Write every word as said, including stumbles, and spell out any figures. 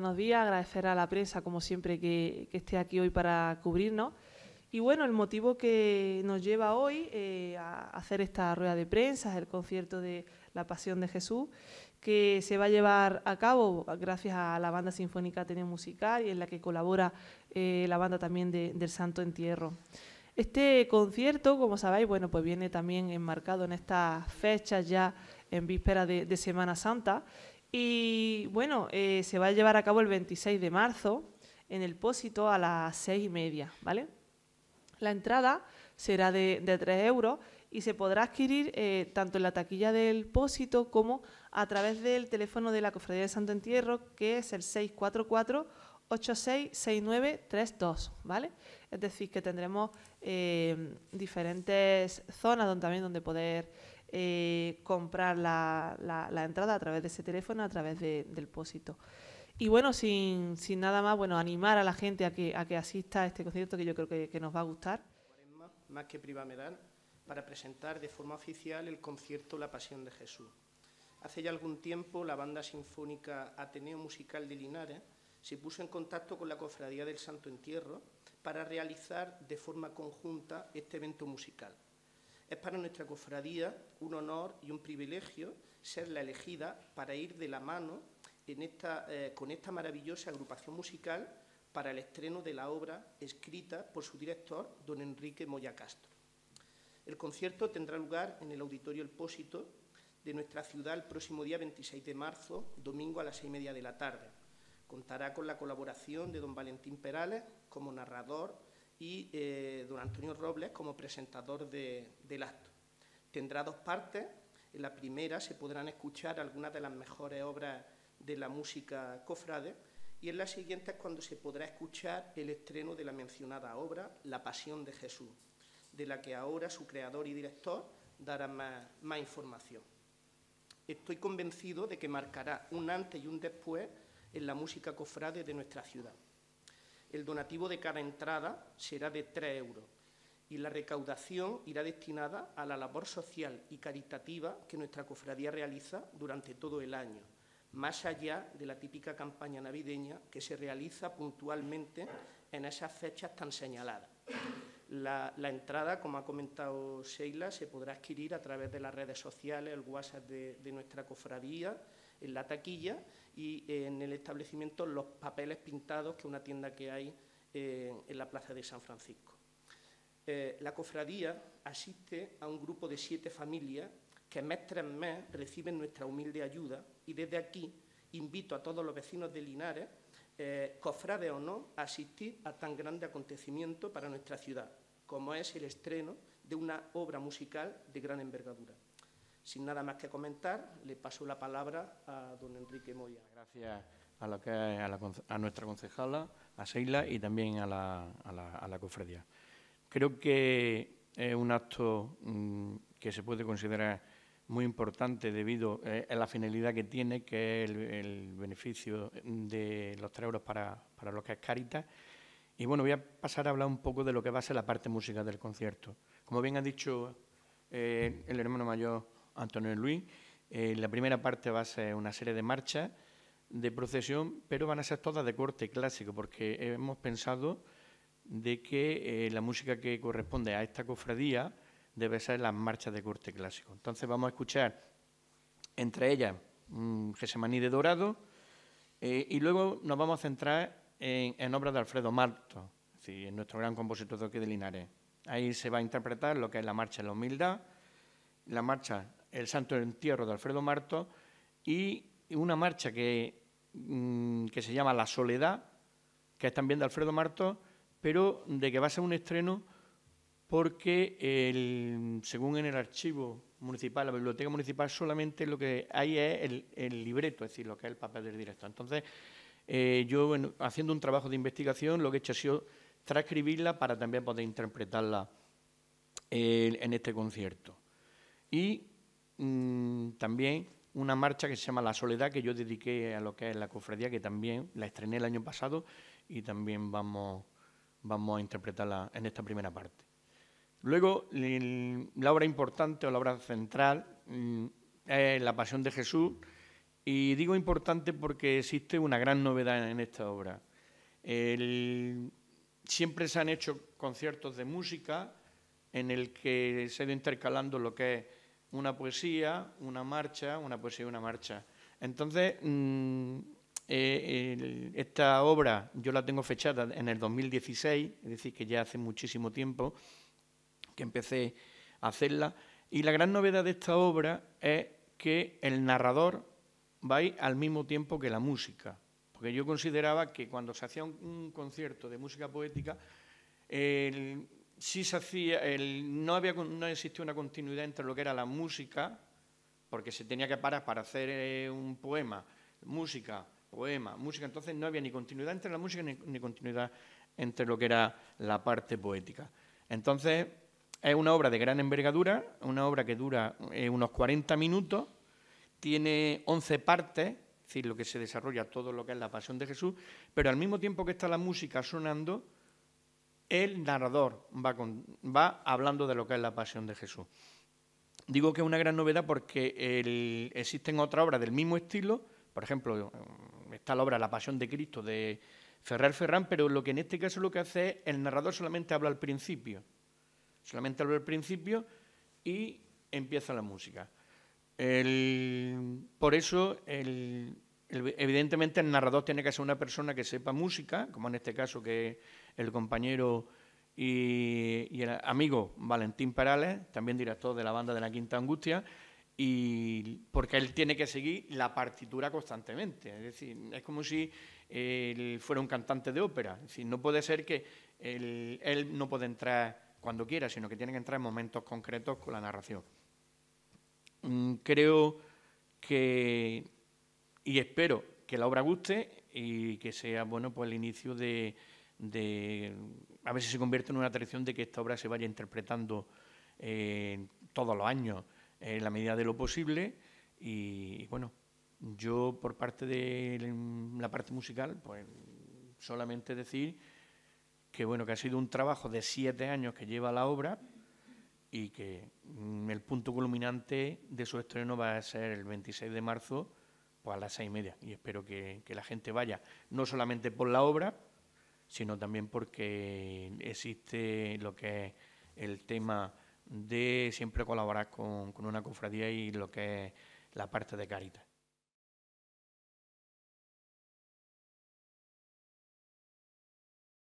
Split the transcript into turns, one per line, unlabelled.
buenos días, agradecer a la prensa, como siempre, que, que esté aquí hoy para cubrirnos. Y bueno, el motivo que nos lleva hoy eh, a hacer esta rueda de prensa es el concierto de La Pasión de Jesús, que se va a llevar a cabo gracias a la Banda Sinfónica Ateneo Musical y en la que colabora eh, la banda también de, del Santo Entierro. Este concierto, como sabéis, bueno, pues viene también enmarcado en estas fechas ya en víspera de, de Semana Santa. Y bueno, eh, se va a llevar a cabo el veintiséis de marzo en el Pósito a las seis y media, ¿vale? La entrada será de, de tres euros y se podrá adquirir eh, tanto en la taquilla del Pósito como a través del teléfono de la Cofradía de Santo Entierro, que es el seis cuatro cuatro, ocho seis seis nueve tres dos, ¿vale? Es decir, que tendremos eh, diferentes zonas donde, también donde poder eh, comprar la, la, la entrada a través de ese teléfono, a través de, del Pósito. Y bueno, sin, sin nada más, bueno, animar a la gente a que, a que asista a este concierto, que yo creo que, que nos va a gustar.
Más que Privamedal, para presentar de forma oficial el concierto La Pasión de Jesús. Hace ya algún tiempo la Banda Sinfónica Ateneo Musical de Linares se puso en contacto con la Cofradía del Santo Entierro para realizar de forma conjunta este evento musical. Es para nuestra cofradía un honor y un privilegio ser la elegida para ir de la mano en esta, eh, con esta maravillosa agrupación musical para el estreno de la obra escrita por su director, don Enrique Moya Castro. El concierto tendrá lugar en el Auditorio El Pósito de nuestra ciudad el próximo día veintiséis de marzo, domingo a las seis y media de la tarde. Contará con la colaboración de don Valentín Perales como narrador y eh, don Antonio Robles como presentador de, del acto. Tendrá dos partes. En la primera se podrán escuchar algunas de las mejores obras de la música cofrade y en la siguiente es cuando se podrá escuchar el estreno de la mencionada obra, La Pasión de Jesús, de la que ahora su creador y director dará más, más información. Estoy convencido de que marcará un antes y un después en la música cofrade de nuestra ciudad. El donativo de cada entrada será de tres euros y la recaudación irá destinada a la labor social y caritativa que nuestra cofradía realiza durante todo el año, más allá de la típica campaña navideña que se realiza puntualmente en esas fechas tan señaladas. La, la entrada, como ha comentado Sheila, se podrá adquirir a través de las redes sociales, el WhatsApp de, de nuestra cofradía, en la taquilla y eh, en el establecimiento Los Papeles Pintados, que es una tienda que hay eh, en la Plaza de San Francisco. Eh, la cofradía asiste a un grupo de siete familias que mes tras mes reciben nuestra humilde ayuda y desde aquí invito a todos los vecinos de Linares, eh, cofrades o no, a asistir a tan grande acontecimiento para nuestra ciudad, como es el estreno de una obra musical de gran envergadura. Sin nada más que comentar, le paso la palabra a don Enrique Moya.
Gracias a, lo que, a, la, a nuestra concejala, a Sheila y también a la, a la, a la cofradía. Creo que es un acto mmm, que se puede considerar muy importante debido eh, a la finalidad que tiene, que es el, el beneficio de los tres euros para, para lo que es Cáritas. Y bueno, voy a pasar a hablar un poco de lo que va a ser la parte musical del concierto. Como bien ha dicho eh, el hermano mayor Antonio Luis, eh, la primera parte va a ser una serie de marchas de procesión, pero van a ser todas de corte clásico, porque hemos pensado de que eh, la música que corresponde a esta cofradía debe ser las marchas de corte clásico. Entonces vamos a escuchar, entre ellas, um, Gesemaní de Dorado, eh, y luego nos vamos a centrar en, en obras de Alfredo Marto, es decir, en nuestro gran compositor de aquí de Linares. Ahí se va a interpretar lo que es la marcha de la humildad, la marcha El Santo Entierro de Alfredo Marto y una marcha que, um, que se llama La Soledad, que es también de Alfredo Marto, pero de que va a ser un estreno porque, el, según en el archivo municipal, la biblioteca municipal, solamente lo que hay es el, el libreto, es decir, lo que es el papel del director. Entonces, eh, yo, bueno, haciendo un trabajo de investigación, lo que he hecho ha sido transcribirla para también poder interpretarla eh, en este concierto. Y mmm, también una marcha que se llama La Soledad, que yo dediqué a lo que es la cofradía, que también la estrené el año pasado y también vamos, vamos a interpretarla en esta primera parte. Luego, la obra importante o la obra central es La Pasión de Jesús Y digo importante porque existe una gran novedad en esta obra. El, siempre se han hecho conciertos de música en el que se ha ido intercalando lo que es una poesía, una marcha, una poesía y una marcha. Entonces, mmm, eh, el, esta obra yo la tengo fechada en el dos mil dieciséis, es decir, que ya hace muchísimo tiempo que empecé a hacerla. Y la gran novedad de esta obra es que el narrador va a ir al mismo tiempo que la música. Porque yo consideraba que cuando se hacía un, un concierto de música poética, el, sí se hacía, el, no, había, no existía una continuidad entre lo que era la música, porque se tenía que parar para hacer eh, un poema, música, poema, música, entonces no había ni continuidad entre la música ni, ni continuidad entre lo que era la parte poética. Entonces, es una obra de gran envergadura, una obra que dura eh, unos cuarenta minutos, tiene once partes, es decir, lo que se desarrolla todo lo que es la Pasión de Jesús, pero al mismo tiempo que está la música sonando, el narrador va, con, va hablando de lo que es la Pasión de Jesús. Digo que es una gran novedad porque el, existen otras obras del mismo estilo, por ejemplo, está la obra La Pasión de Cristo de Ferrer Ferrán, pero lo que en este caso lo que hace es el narrador solamente habla al principio, solamente habla al principio y empieza la música. El, por eso, el, el, evidentemente, el narrador tiene que ser una persona que sepa música, como en este caso que el compañero y, y el amigo Valentín Perales, también director de la banda de la Quinta Angustia, y porque él tiene que seguir la partitura constantemente. Es decir, es como si él fuera un cantante de ópera. Es decir, no puede ser que él, él no puede entrar cuando quiera, sino que tiene que entrar en momentos concretos con la narración. Creo que, y espero que la obra guste y que sea, bueno, pues el inicio de, de a ver si se convierte en una tradición de que esta obra se vaya interpretando eh, todos los años en la medida de lo posible. Y, y bueno, yo por parte de la parte musical, pues solamente decir que, bueno, que ha sido un trabajo de siete años que lleva la obra, y que mm, el punto culminante de su estreno va a ser el veintiséis de marzo, pues a las seis y media. Y espero que, que la gente vaya, no solamente por la obra, sino también porque existe lo que es el tema de siempre colaborar con, con una cofradía y lo que es la parte de Cáritas.